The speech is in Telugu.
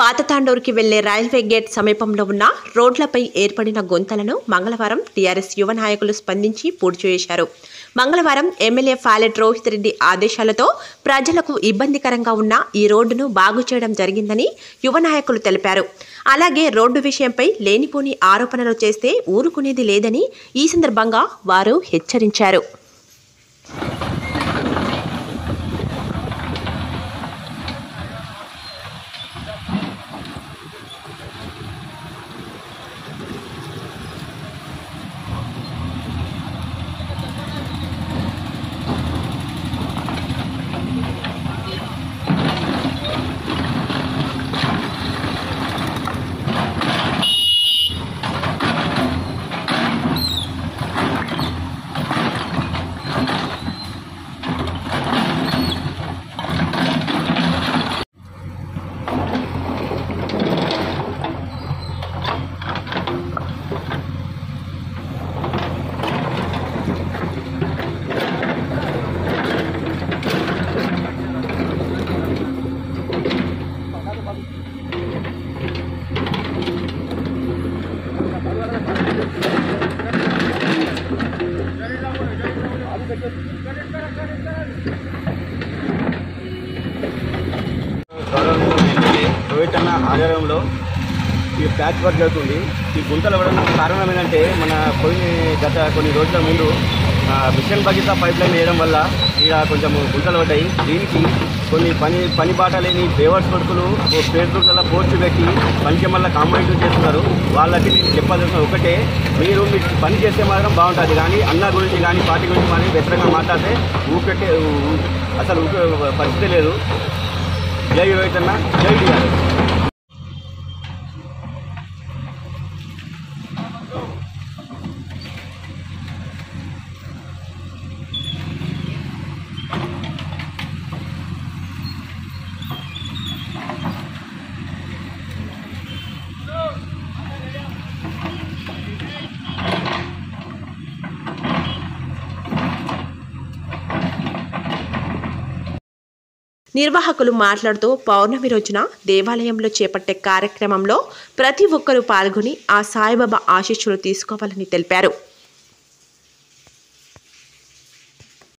పాత తాండూరుకి వెళ్లే రైల్వే గేట్ సమీపంలో ఉన్న రోడ్లపై ఏర్పడిన గుంతలను మంగళవారం టీఆర్ఎస్ యువ నాయకులు స్పందించి పూడ్చి చేశారు. మంగళవారం ఎమ్మెల్యే ఫాలెట్ రోహిత్ రెడ్డి ఆదేశాలతో ప్రజలకు ఇబ్బందికరంగా ఉన్న ఈ రోడ్డును బాగు చేయడం జరిగిందని యువ నాయకులు తెలిపారు. అలాగే రోడ్డు విషయంపై లేనిపోని ఆరోపణలు చేస్తే ఊరుకునేది లేదని ఈ సందర్భంగా వారు హెచ్చరించారు. రోహిత్ అన్న ఆధ్వర్యంలో ఈ ప్యాచ్ వర్క్ జరుగుతుంది. ఈ గుంతలు అవ్వడానికి కారణం ఏంటంటే మన గత కొన్ని రోజుల ముందు మిషన్ భగీరథ పైప్ లైన్ వేయడం వల్ల ఇక్కడ కొంచెం గుంతలు పడ్డాయి. దీనికి కొన్ని పని బాట లేని బేవర్స్ కొడుకులు ఫేస్బుక్లలో పోస్టులు పెట్టి పనికి మళ్ళీ కాంప్లైంట్లు చేస్తున్నారు. వాళ్ళకి నేను చెప్పాల్సిన ఒకటే, మీరు పని చేస్తే మాత్రం బాగుంటుంది, కానీ అన్న గురించి కానీ పార్టీ గురించి కానీ వ్యతిరేకంగా మాట్లాడితే ఊపెట్టే అసలు పరిస్థితి లేదు. జై రోహిత్ అన్న, జై టీఆర్ఎస్. నిర్వాహకులు మాట్లాడుతూ పౌర్ణమి రోజున దేవాలయంలో చేపట్టే కార్యక్రమంలో ప్రతి ఒక్కరూ పాల్గొని ఆ సాయిబాబా ఆశీస్సులు తీసుకోవాలని తెలిపారు.